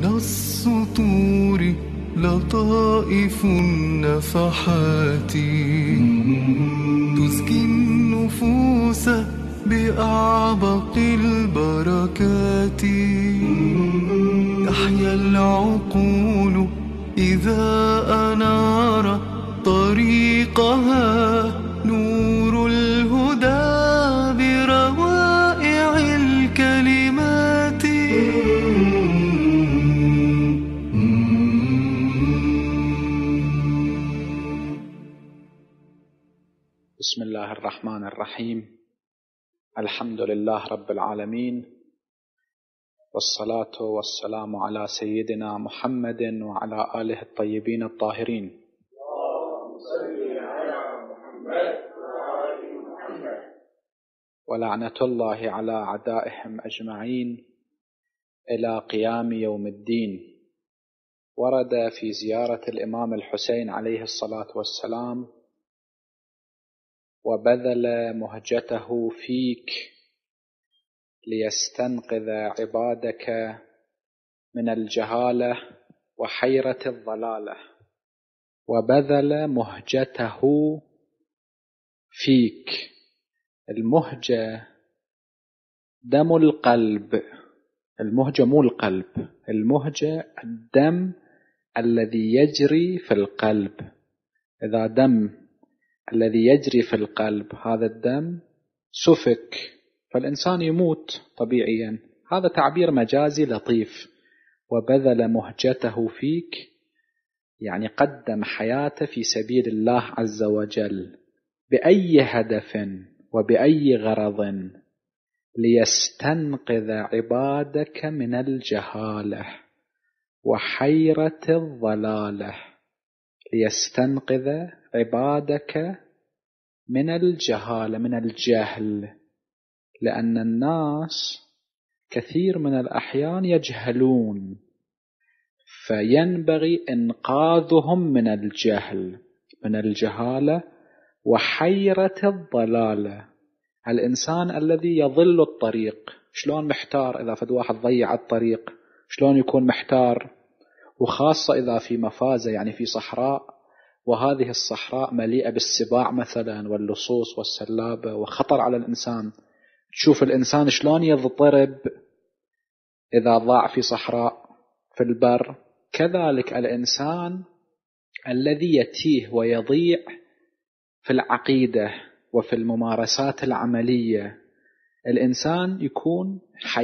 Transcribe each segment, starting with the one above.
من السطور لطائف النفحات تزكي النفوس بأعبق البركات. تحيا العقول إذا أنار طريقها نور الهدى بروائع الكلمات. بسم الله الرحمن الرحيم. الحمد لله رب العالمين، والصلاة والسلام على سيدنا محمد وعلى آله الطيبين الطاهرين. ولعنة الله على أعدائهم أجمعين إلى قيام يوم الدين. ورد في زيارة الإمام الحسين عليه الصلاة والسلام: وبذل مهجته فيك ليستنقذ عبادك من الجهالة وحيرة الضلالة. وبذل مهجته فيك. المهجة دم القلب، المهجة مو القلب، المهجة الدم الذي يجري في القلب. إذا دم الذي يجري في القلب هذا الدم سفك فالإنسان يموت طبيعيا. هذا تعبير مجازي لطيف. وبذل مهجته فيك يعني قدم حياته في سبيل الله عز وجل بأي هدف وبأي غرض؟ ليستنقذ عبادك من الجهالة وحيرة الضلالة. ليستنقذ عبادك من الجهالة، من الجهل، لأن الناس كثير من الأحيان يجهلون، فينبغي إنقاذهم من الجهل، من الجهالة وحيرة الضلالة. الإنسان الذي يضل الطريق شلون محتار إذا فد واحد ضيع الطريق، شلون يكون محتار، وخاصة إذا في مفازة يعني في صحراء، وهذه الصحراء مليئة بالسباع مثلا واللصوص والسلابة وخطر على الإنسان. تشوف الإنسان شلون يضطرب إذا ضاع في صحراء في البر. كذلك الإنسان الذي يتيه ويضيع في العقيدة وفي الممارسات العملية، الإنسان يكون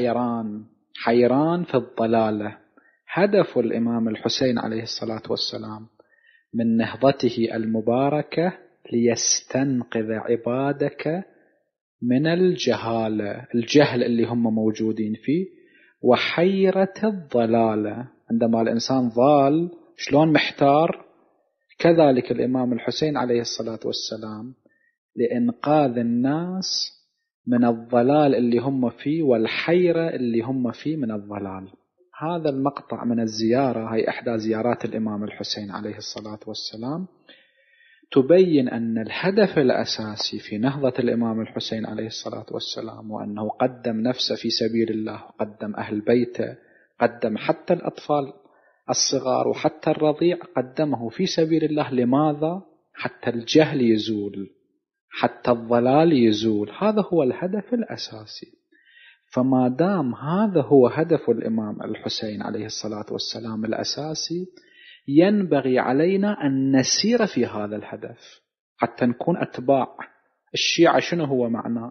حيران في الضلالة. هدف الإمام الحسين عليه الصلاة والسلام من نهضته المباركة ليستنقذ عبادك من الجهالة، الجهل اللي هم موجودين فيه، وحيرة الضلالة. عندما الإنسان ضال شلون محتار، كذلك الإمام الحسين عليه الصلاة والسلام لإنقاذ الناس من الضلال اللي هم فيه والحيرة اللي هم فيه من الضلال. هذا المقطع من الزيارة، هي إحدى زيارات الإمام الحسين عليه الصلاة والسلام، تبين أن الهدف الأساسي في نهضة الإمام الحسين عليه الصلاة والسلام وأنه قدم نفسه في سبيل الله، قدم أهل بيته، قدم حتى الأطفال الصغار وحتى الرضيع قدمه في سبيل الله. لماذا؟ حتى الجهل يزول، حتى الضلال يزول. هذا هو الهدف الأساسي. فما دام هذا هو هدف الإمام الحسين عليه الصلاة والسلام الأساسي، ينبغي علينا أن نسير في هذا الهدف حتى نكون أتباع. الشيعة شنو هو معنى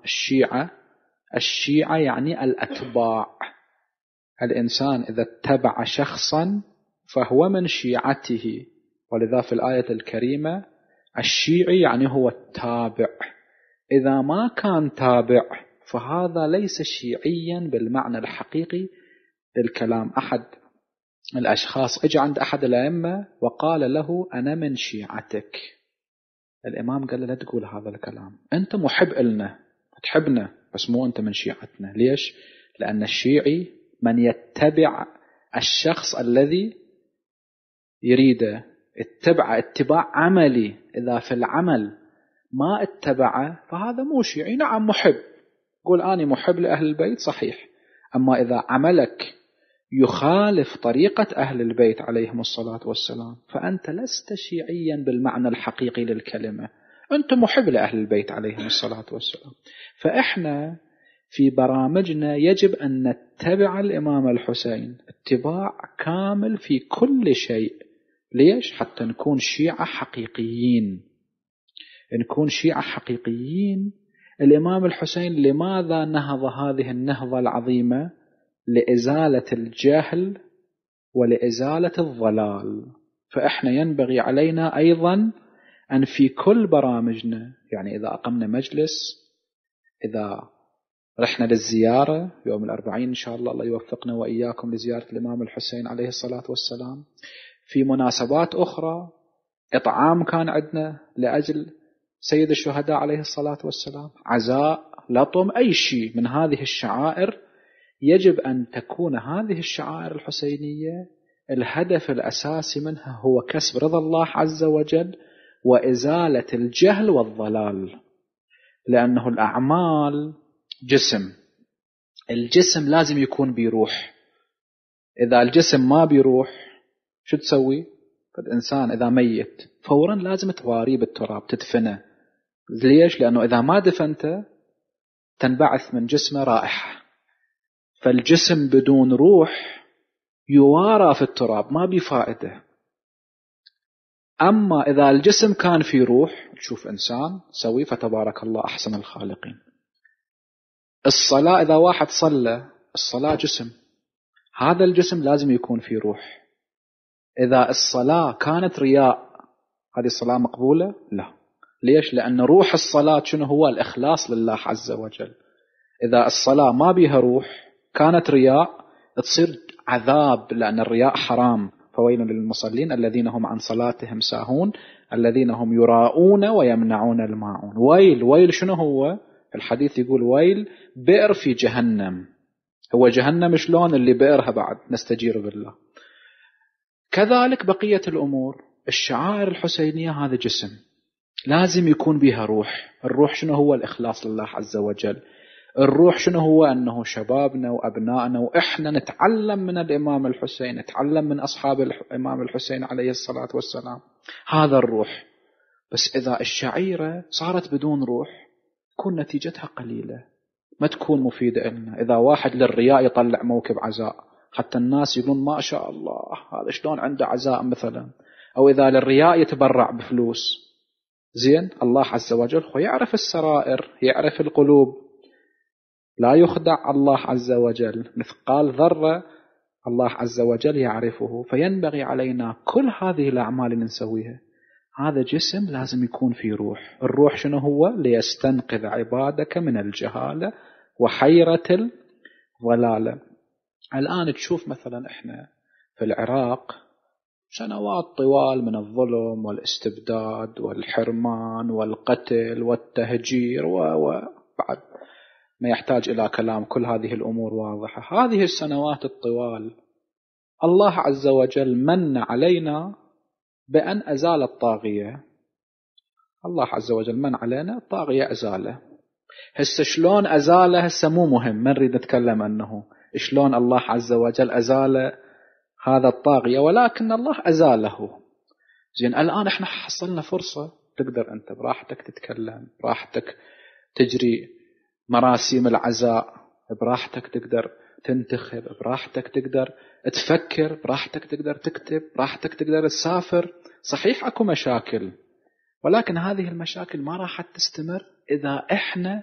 الشيعة يعني الأتباع. الإنسان إذا اتبع شخصا فهو من شيعته، ولذا في الآية الكريمة الشيعي يعني هو التابع. إذا ما كان تابع فهذا ليس شيعيا بالمعنى الحقيقي للكلام. أحد الأشخاص اجى عند أحد الأئمة وقال له أنا من شيعتك. الإمام قال له لا تقول هذا الكلام، أنت محب لنا تحبنا بس مو أنت من شيعتنا. ليش؟ لأن الشيعي من يتبع الشخص الذي يريده، اتبع اتباع عملي. إذا في العمل ما اتبعه فهذا مو شيعي. نعم محب، قول أنا محب لأهل البيت صحيح، أما إذا عملك يخالف طريقة أهل البيت عليهم الصلاة والسلام، فأنت لست شيعيا بالمعنى الحقيقي للكلمة، أنت محب لأهل البيت عليهم الصلاة والسلام. فإحنا في برامجنا يجب أن نتبع الإمام الحسين اتباع كامل في كل شيء. ليش؟ حتى نكون شيعة حقيقيين. نكون شيعة حقيقيين. الإمام الحسين لماذا نهض هذه النهضة العظيمة؟ لإزالة الجهل ولإزالة الضلال. فإحنا ينبغي علينا أيضا أن في كل برامجنا، يعني إذا أقمنا مجلس، إذا رحنا للزيارة يوم الأربعين إن شاء الله، الله يوفقنا وإياكم لزيارة الإمام الحسين عليه الصلاة والسلام، في مناسبات أخرى، إطعام كان عندنا لأجل سيد الشهداء عليه الصلاة والسلام، عزاء، لطم، أي شيء من هذه الشعائر، يجب أن تكون هذه الشعائر الحسينية الهدف الأساسي منها هو كسب رضا الله عز وجل وإزالة الجهل والضلال. لأنه الأعمال جسم، الجسم لازم يكون بيروح. إذا الجسم ما بيروح شو تسوي؟ الإنسان إذا ميت فورا لازم تواريه بالتراب، تدفنه. ليش؟ لأنه إذا ما دفنته تنبعث من جسمه رائحة، فالجسم بدون روح يوارى في التراب، ما بفائدة. أما إذا الجسم كان في روح، تشوف إنسان سوي فتبارك الله أحسن الخالقين. الصلاة، إذا واحد صلى، الصلاة جسم، هذا الجسم لازم يكون في روح. إذا الصلاة كانت رياء، هذه الصلاة مقبولة؟ لا. ليش؟ لأن روح الصلاة شنو هو؟ الإخلاص لله عز وجل. إذا الصلاة ما بها روح كانت رياء، تصير عذاب، لأن الرياء حرام. فويل للمصلين الذين هم عن صلاتهم ساهون الذين هم يراءون ويمنعون الماعون. ويل، ويل شنو هو؟ الحديث يقول ويل بئر في جهنم. هو جهنم شلون اللي بئرها بعد؟ نستجير بالله. كذلك بقية الأمور، الشعائر الحسينية هذا جسم لازم يكون بها روح. الروح شنو هو؟ الإخلاص لله عز وجل. الروح شنو هو؟ أنه شبابنا وأبنائنا وإحنا نتعلم من الإمام الحسين، نتعلم من أصحاب الإمام الحسين عليه الصلاة والسلام. هذا الروح. بس إذا الشعيرة صارت بدون روح تكون نتيجتها قليلة، ما تكون مفيدة لنا. إذا واحد للرياء يطلع موكب عزاء حتى الناس يقولون ما شاء الله هذا شلون عنده عزاء مثلا، أو إذا للرياء يتبرع بفلوس، زين، الله عز وجل هو يعرف السرائر، يعرف القلوب، لا يخدع الله عز وجل. مثقال ذرة الله عز وجل يعرفه. فينبغي علينا كل هذه الأعمال اللي نسويها، هذا جسم لازم يكون فيه روح. الروح شنو هو؟ ليستنقذ عبادك من الجهالة وحيرة الضلالة. الآن تشوف مثلا إحنا في العراق سنوات طوال من الظلم والاستبداد والحرمان والقتل والتهجير وبعد ما يحتاج إلى كلام، كل هذه الأمور واضحة. هذه السنوات الطوال الله عز وجل من علينا بأن أزال الطاغية. الله عز وجل من علينا الطاغية أزاله. هسه شلون أزاله؟ هسه مو مهم، ما نريد نتكلم أنه شلون الله عز وجل أزال هذا الطاغية، ولكن الله أزاله. زين، الآن احنا حصلنا فرصة تقدر أنت براحتك تتكلم، براحتك تجري مراسم العزاء، براحتك تقدر تنتخب، براحتك تقدر تفكر، براحتك تقدر تكتب، براحتك تقدر تسافر. صحيح أكو مشاكل، ولكن هذه المشاكل ما راح تستمر إذا إحنا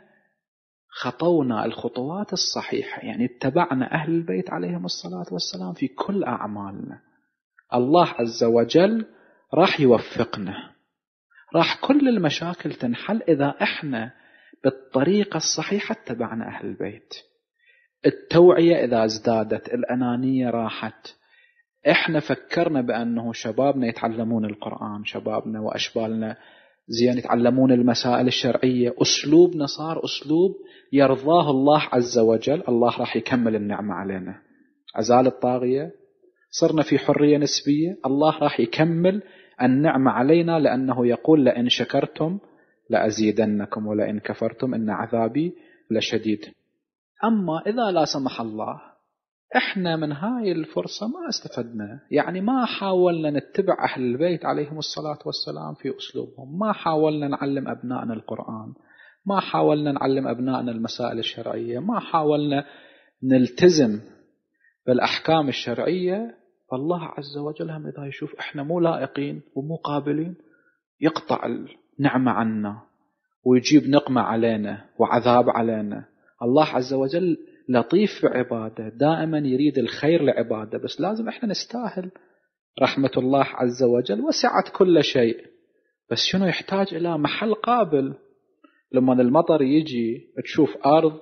خطونا الخطوات الصحيحة، يعني اتبعنا أهل البيت عليهم الصلاة والسلام في كل أعمالنا. الله عز وجل راح يوفقنا، راح كل المشاكل تنحل إذا إحنا بالطريقة الصحيحة اتبعنا أهل البيت. التوعية إذا ازدادت، الأنانية راحت، إحنا فكرنا بأنه شبابنا يتعلمون القرآن، شبابنا وأشبالنا زين يتعلمون المسائل الشرعية، أسلوبنا صار أسلوب يرضاه الله عز وجل، الله راح يكمل النعمة علينا. أزال الطاغية، صرنا في حرية نسبية، الله راح يكمل النعمة علينا، لأنه يقول لئن شكرتم لأزيدنكم ولئن كفرتم إن عذابي لشديد. أما إذا لا سمح الله إحنا من هاي الفرصة ما استفدنا، يعني ما حاولنا نتبع أهل البيت عليهم الصلاة والسلام في أسلوبهم، ما حاولنا نعلم أبنائنا القرآن، ما حاولنا نعلم أبنائنا المسائل الشرعية، ما حاولنا نلتزم بالأحكام الشرعية. فالله عز وجل هم إذا يشوف إحنا مو لائقين ومو قابلين يقطع النعمة عنا ويجيب نقمة علينا وعذاب علينا. الله عز وجل لطيف بعباده، دائما يريد الخير لعباده، بس لازم إحنا نستاهل. رحمة الله عز وجل وسعت كل شيء، بس شنو يحتاج إلى محل قابل. لما المطر يجي تشوف أرض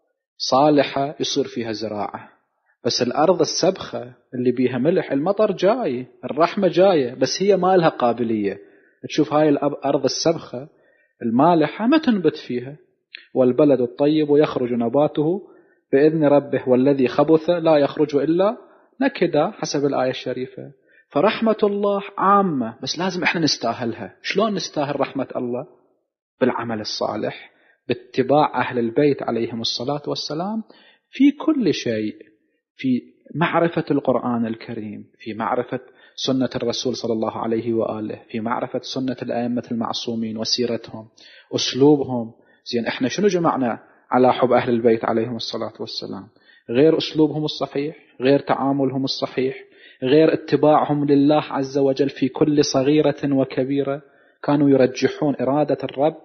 صالحة يصير فيها زراعة، بس الأرض السبخة اللي بيها ملح المطر جاي، الرحمة جاية، بس هي ما لها قابلية. تشوف هاي الأرض السبخة المالحة ما تنبت فيها. والبلد الطيب يخرج نباته بإذن ربه والذي خبث لا يخرج إلا نكدا، حسب الآية الشريفة. فرحمة الله عامة، بس لازم إحنا نستاهلها. شلون نستاهل رحمة الله؟ بالعمل الصالح، باتباع أهل البيت عليهم الصلاة والسلام في كل شيء، في معرفة القرآن الكريم، في معرفة سنة الرسول صلى الله عليه وآله، في معرفة سنة الأئمة المعصومين وسيرتهم أسلوبهم. زين إحنا شنو جمعنا على حب أهل البيت عليهم الصلاة والسلام؟ غير أسلوبهم الصحيح، غير تعاملهم الصحيح، غير اتباعهم لله عز وجل في كل صغيرة وكبيرة. كانوا يرجحون إرادة الرب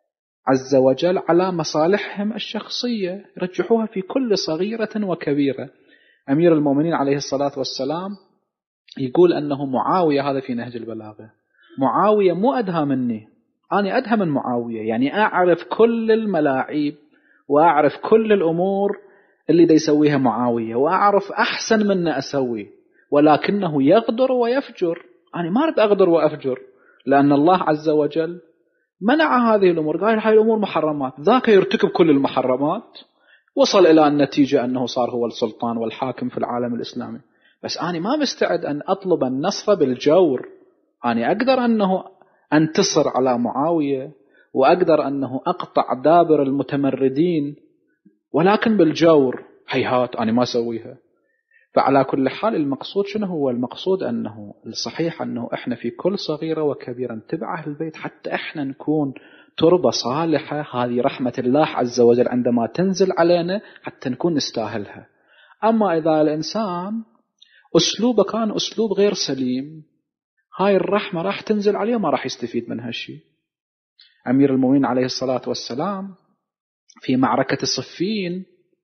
عز وجل على مصالحهم الشخصية، يرجحوها في كل صغيرة وكبيرة. أمير المؤمنين عليه الصلاة والسلام يقول أنه معاوية، هذا في نهج البلاغة، معاوية مو أدهى مني، أنا أدهى من معاوية، يعني أعرف كل الملاعيب وأعرف كل الأمور اللي دا يسويها معاوية، وأعرف أحسن من أسوي، ولكنه يغدر ويفجر. أنا ما أريد أغدر وأفجر، لأن الله عز وجل منع هذه الأمور، قال هاي الأمور محرمات. ذاك يرتكب كل المحرمات، وصل إلى النتيجة أنه صار هو السلطان والحاكم في العالم الإسلامي. بس أنا ما مستعد أن أطلب النصر بالجور. أنا أقدر أنه أنتصر على معاوية، وأقدر أنه أقطع دابر المتمردين، ولكن بالجور هيهات أنا ما أسويها. فعلى كل حال المقصود شنو هو؟ المقصود أنه الصحيح أنه إحنا في كل صغيرة وكبيرة نتبع أهل البيت حتى إحنا نكون تربة صالحة. هذه رحمة الله عز وجل عندما تنزل علينا حتى نكون نستاهلها. أما إذا الإنسان أسلوبه كان أسلوب غير سليم، هاي الرحمة راح تنزل عليه وما راح يستفيد منها شيء. أمير المؤمنين عليه الصلاة والسلام في معركة الصفين،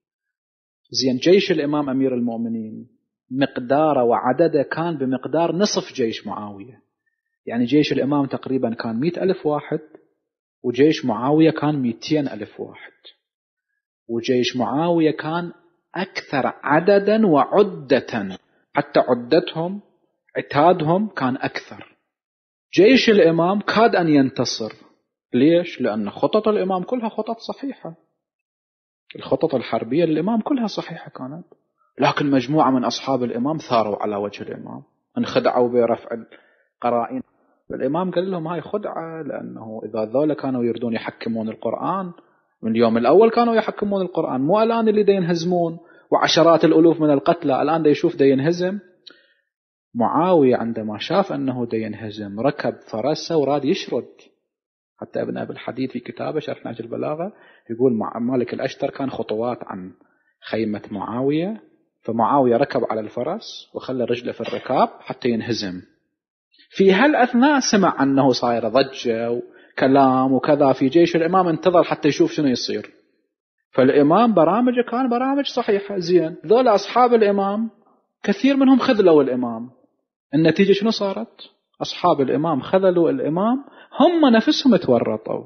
زين جيش الإمام أمير المؤمنين مقداره وعدده كان بمقدار نصف جيش معاوية. يعني جيش الإمام تقريبا كان 100,000 واحد، وجيش معاوية كان 200,000 واحد. وجيش معاوية كان أكثر عددا وعدة، حتى عدتهم عتادهم كان أكثر. جيش الإمام كاد أن ينتصر. ليش؟ لأن خطط الإمام كلها خطط صحيحة، الخطط الحربية للإمام كلها صحيحة كانت، لكن مجموعة من أصحاب الإمام ثاروا على وجه الإمام، انخدعوا برفع القرائن. الإمام قال لهم هاي خدعة، لأنه إذا ذولا كانوا يردون يحكمون القرآن من اليوم الأول كانوا يحكمون القرآن، مو الآن اللي دا ينهزمون وعشرات الألوف من القتلى الآن دا يشوف دا ينهزم. معاوية عندما شاف أنه دا ينهزم ركب فرسه وراد يشرد. حتى ابن أبي الحديد في كتابه شرح نهج البلاغة يقول مالك الأشتر كان خطوات عن خيمة معاوية، فمعاوية ركب على الفرس وخلى رجله في الركاب حتى ينهزم. في هالأثناء سمع أنه صاير ضجة وكلام وكذا في جيش الإمام، انتظر حتى يشوف شنو يصير. فالإمام برامجه كان برامج صحيحة. زين ذول أصحاب الإمام كثير منهم خذلوا الإمام. النتيجة شنو صارت؟ أصحاب الإمام خذلوا الإمام، هم نفسهم تورطوا،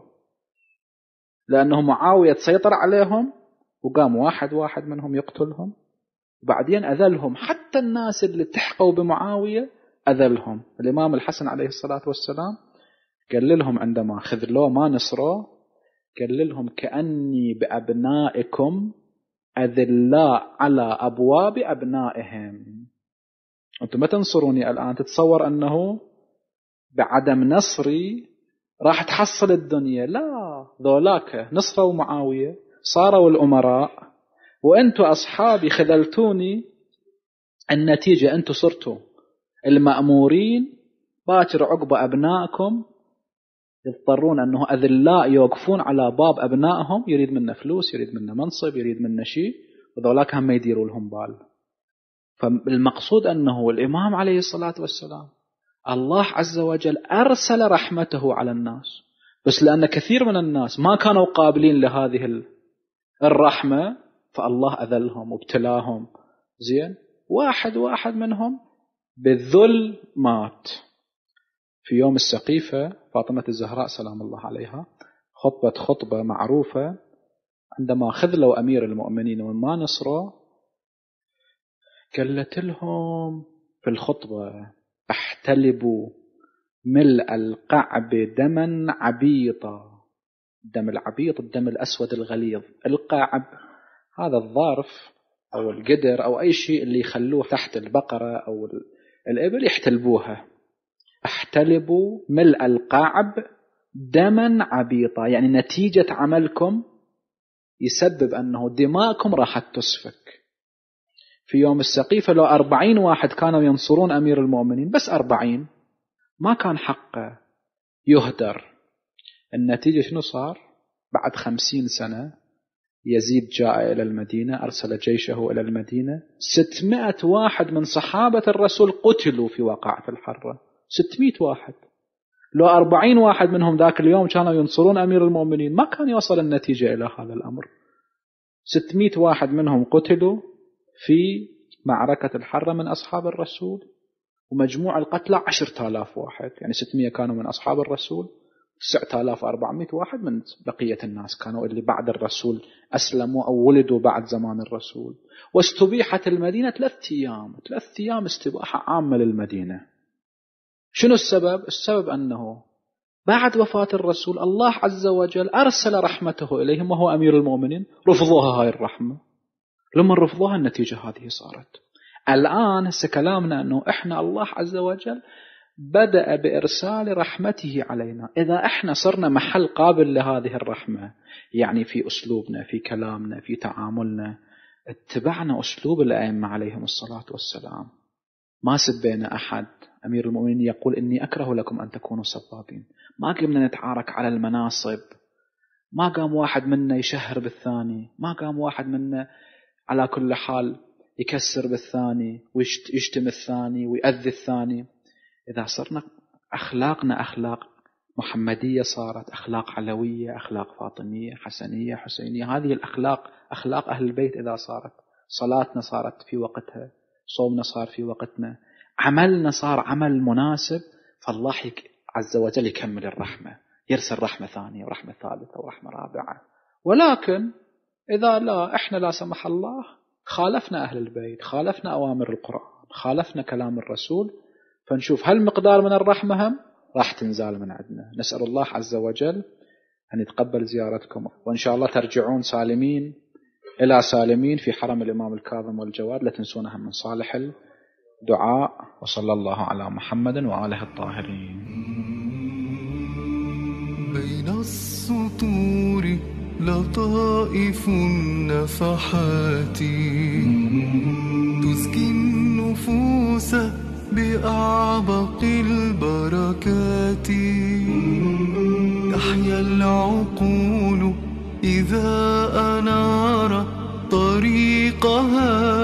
لأنه معاوية تسيطر عليهم وقام واحد واحد منهم يقتلهم، وبعدين أذلهم. حتى الناس اللي تحقوا بمعاوية أذلهم. الإمام الحسن عليه الصلاة والسلام قال لهم عندما خذلوه ما نصروا، قال لهم كأني بأبنائكم أذلاء على أبواب أبنائهم. أنتم ما تنصروني الآن تتصور أنه بعدم نصري راح تحصل الدنيا. لا، ذولاك نصروا معاوية صاروا الأمراء، وأنتم أصحابي خذلتوني النتيجة أنتم صرتوا المأمورين، باكر عقب أبنائكم يضطرون أنه أذلاء يوقفون على باب أبنائهم، يريد منه فلوس، يريد منه منصب، يريد منه شيء، وذولاك هم ما يديروا لهم بال. فالمقصود أنه الإمام عليه الصلاة والسلام الله عز وجل أرسل رحمته على الناس، بس لأن كثير من الناس ما كانوا قابلين لهذه الرحمة فالله أذلهم وابتلاهم. زين، واحد منهم بالذل مات. في يوم السقيفة فاطمة الزهراء سلام الله عليها خطبة معروفة عندما خذلوا أمير المؤمنين وما نصره، قالت لهم في الخطبة: احتلبوا ملء القعب دما عبيطا. الدم العبيط الدم الأسود الغليظ. القعب هذا الظرف أو القدر أو أي شيء اللي يخلوه تحت البقرة أو الإبل يحتلبوها. احتلبوا ملء القعب دما عبيطا، يعني نتيجة عملكم يسبب أنه دماءكم راح تسفك. في يوم السقيفة لو 40 واحد كانوا ينصرون أمير المؤمنين، بس 40، ما كان حقه يهدر. النتيجة شنو صار؟ بعد 50 سنة يزيد جاء إلى المدينة، أرسل جيشه إلى المدينة، 600 واحد من صحابة الرسول قتلوا في واقعة الحرة. 600 واحد. لو 40 واحد منهم ذاك اليوم كانوا ينصرون أمير المؤمنين ما كان يوصل النتيجة إلى هذا الأمر. 600 واحد منهم قتلوا في معركة الحرة من أصحاب الرسول، ومجموع القتلى 10,000 واحد. يعني 600 كانوا من أصحاب الرسول، 9,400 واحد من بقية الناس كانوا اللي بعد الرسول أسلموا أو ولدوا بعد زمان الرسول. واستبيحت المدينة 3 أيام استباحة عامة للمدينة. شنو السبب؟ السبب أنه بعد وفاة الرسول الله عز وجل أرسل رحمته إليهم وهو أمير المؤمنين، رفضوها هاي الرحمة. لما رفضوها النتيجة هذه صارت. الآن كلامنا أنه إحنا الله عز وجل بدأ بإرسال رحمته علينا. إذا إحنا صرنا محل قابل لهذه الرحمة، يعني في أسلوبنا، في كلامنا، في تعاملنا، اتبعنا أسلوب الأئمة عليهم الصلاة والسلام، ما سبينا أحد. أمير المؤمنين يقول: إني أكره لكم أن تكونوا سبابين. ما قمنا نتعارك على المناصب، ما قام واحد منا يشهر بالثاني، ما قام واحد منا على كل حال يكسر بالثاني ويشتم الثاني ويؤذي الثاني. إذا صرنا أخلاقنا أخلاق محمدية، صارت أخلاق علوية، أخلاق فاطمية، حسنية، حسينية، هذه الأخلاق أخلاق أهل البيت. إذا صارت صلاتنا صارت في وقتها، صومنا صار في وقتنا، عملنا صار عمل مناسب، فالله عز وجل يكمل الرحمة، يرسل رحمة ثانية ورحمة ثالثة ورحمة رابعة. ولكن إذا لا، إحنا لا سمح الله خالفنا أهل البيت، خالفنا أوامر القرآن، خالفنا كلام الرسول، فنشوف هل مقدار من الرحمة هم راح تنزال من عندنا. نسأل الله عز وجل أن يتقبل زيارتكم، وإن شاء الله ترجعون سالمين إلى سالمين في حرم الإمام الكاظم والجواد. لا تنسونها من صالح الدعاء. وصلى الله على محمد وآله الطاهرين. بين السطور لطائف النفحات تزكي النفوس بأعبق البركات. تحيا العقول إذا أنار طريقها